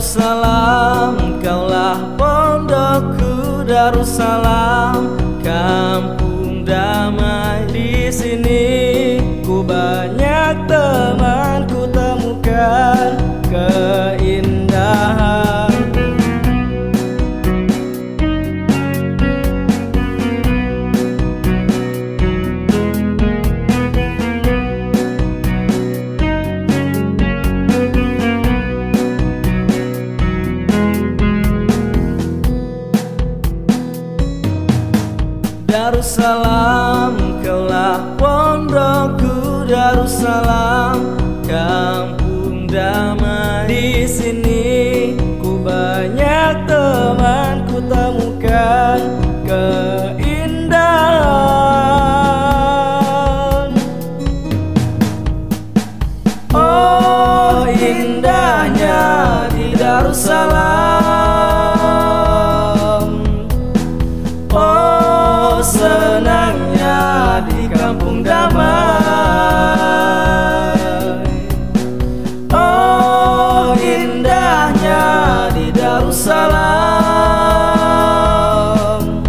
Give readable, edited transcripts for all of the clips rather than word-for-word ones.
Darussalam, kaulah pondokku. Darussalam, kampung damai. Di sini ku banyak teman, ku temukan keindahan. Darussalam, kaulah pondokku. Darussalam, kampung damai. Di sini ku banyak teman, ku temukan keindahan. Oh, indahnya di Darussalam. Oh, senangnya di kampung damai. Oh, indahnya di Darussalam.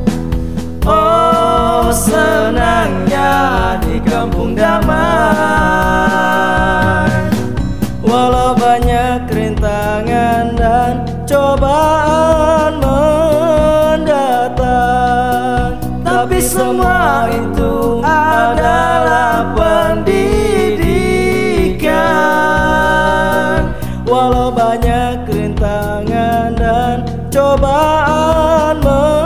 Oh, senangnya di kampung damai. Walau banyak rintangan dan cobaan mendatang, tapi semua itu adalah pendidikan. Walau banyak rintangan dan cobaan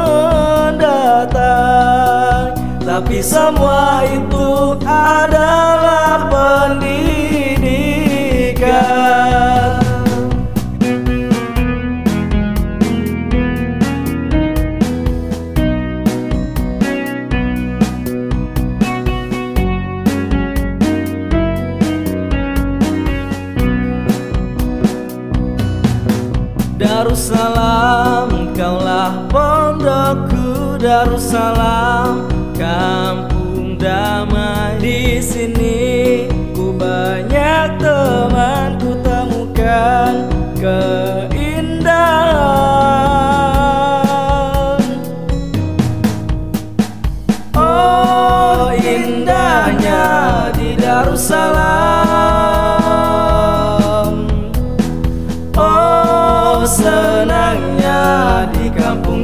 mendatang, tapi semua itu adalah pendidikan. Darussalam, kaulah pondokku. Darussalam, kampung damai. Di sini ku banyak teman, ku temukan keindahan. Oh, indahnya di Darussalam. Oh, senangnya di kampung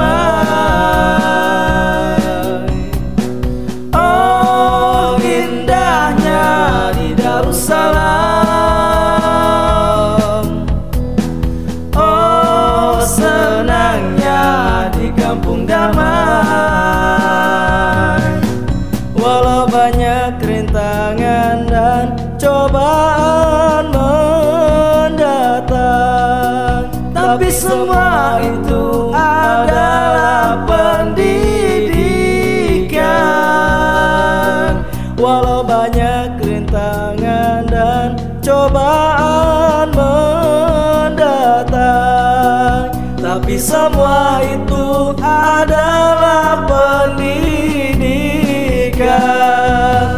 damai. Oh, indahnya di Darussalam. Oh, senangnya di kampung damai. Walau banyak rintangan dan cobaan mendatang, tapi semua itu adalah pendidikan. Walau banyak rintangan dan cobaan mendatang, tapi semua itu adalah pendidikan.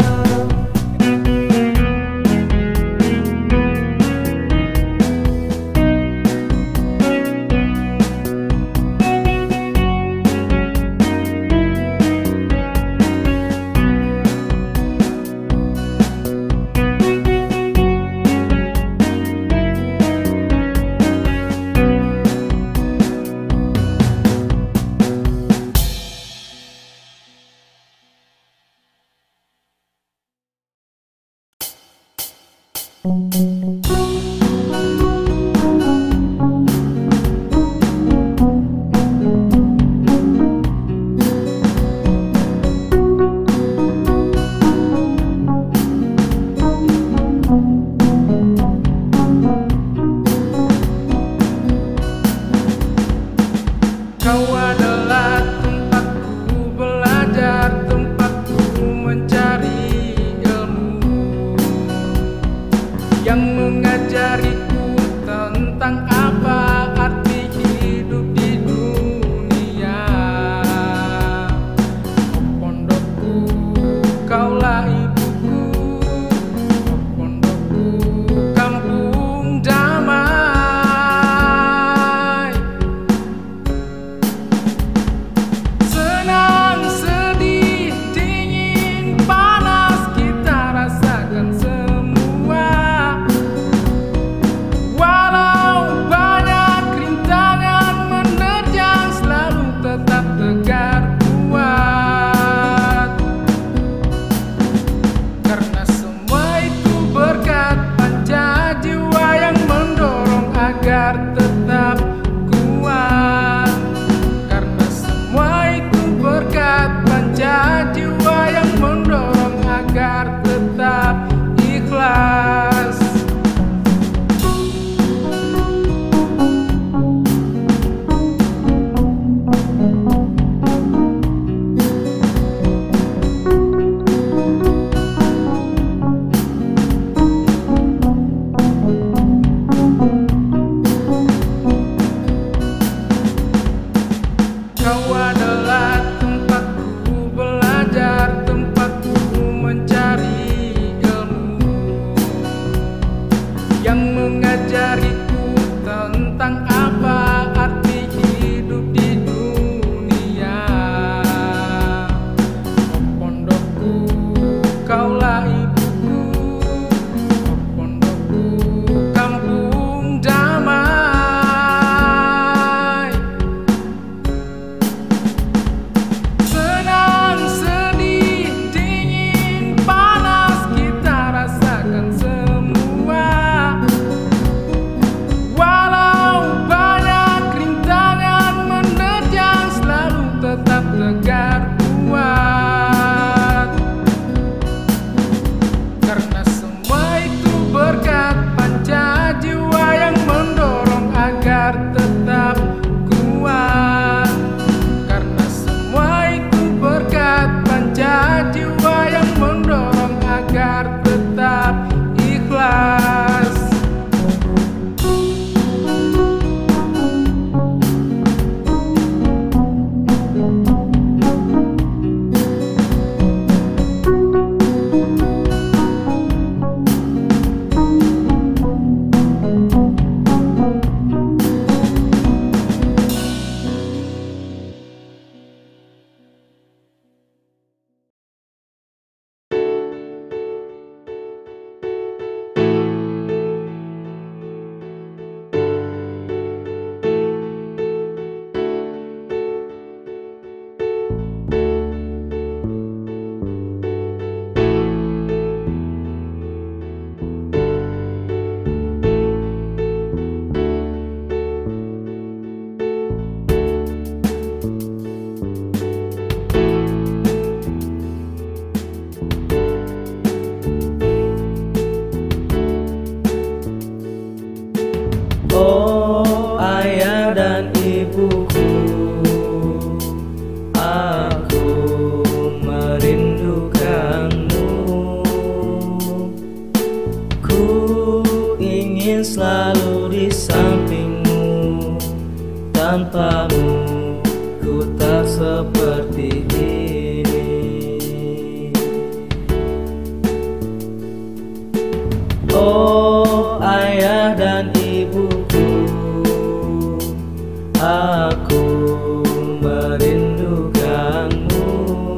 Kau adalah tempatku belajar, tempatku mencari ilmu yang mengajariku tentang apa arti hidup di dunia. Pondokku, kaulah ibuku. Pondokku, kampung damai. tetap kuat, karena semua itu berkat panca jiwa yang mendorong agar tetap ikhlas. Kau adalah tempatku belajar, tempatku mencari ilmu yang mengajariku tentang apa arti hidup di dunia. Pondokku, kaulah ibuku, pondokku, kampung damai. Senang, sedih, dingin, panas kita rasakan semua. Walau banyak rintangan menerjang, selalu tetap tegar kuat, karena semua itu berkat panca jiwa yang mendorong agar tetap kuat, karena semua itu berkat panca jiwa yang mendorong agar tetap ikhlas. Oh ayah dan ibuku, aku merindukanmu. Ku ingin selalu di sampingmu, tanpamu ku tak seperti ini. Oh ayah dan ibuku, aku merindukanmu.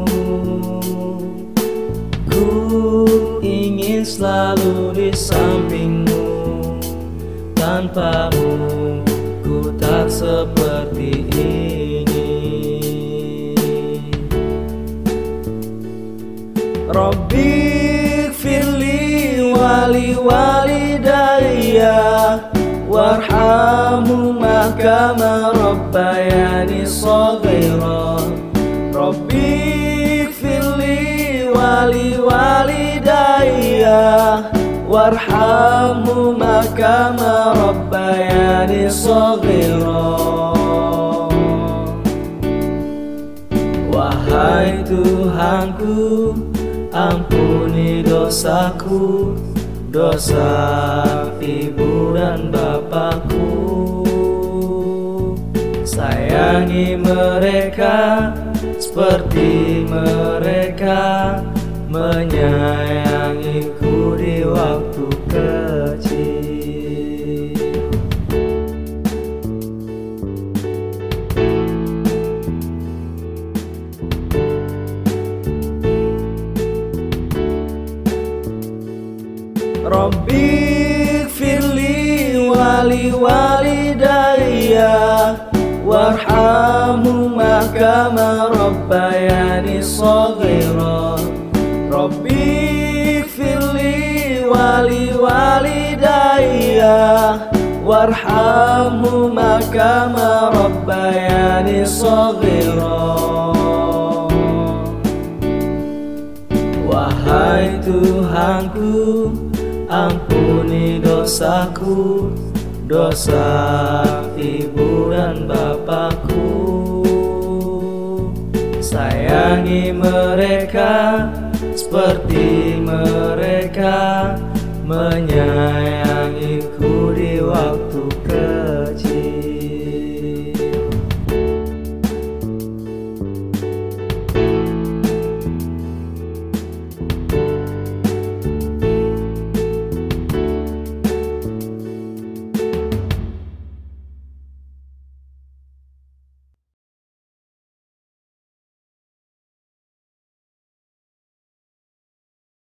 Ku ingin selalu di sampingmu, tanpamu ku tak seperti ini. Rabbi firli wali walidayya warhamhuma kama rabbayani shaghira. Rabbi firli wali walidayya warhamhuma kama rabbayani shaghira. Wahai Tuhanku, ampuni dosaku, dosa ibu dan bapakku. Sayangi mereka seperti mereka menyayangiku di waktu kecil. Rabbi firli wali walidayya warhamhuma kama rabbayani shaghira. Rabbi firli wali walidayya warhamhuma kama rabbayani shaghira. Wahai Tuhanku, ampuni dosaku, dosa ibu dan bapakku. Sayangi mereka seperti mereka menyayangi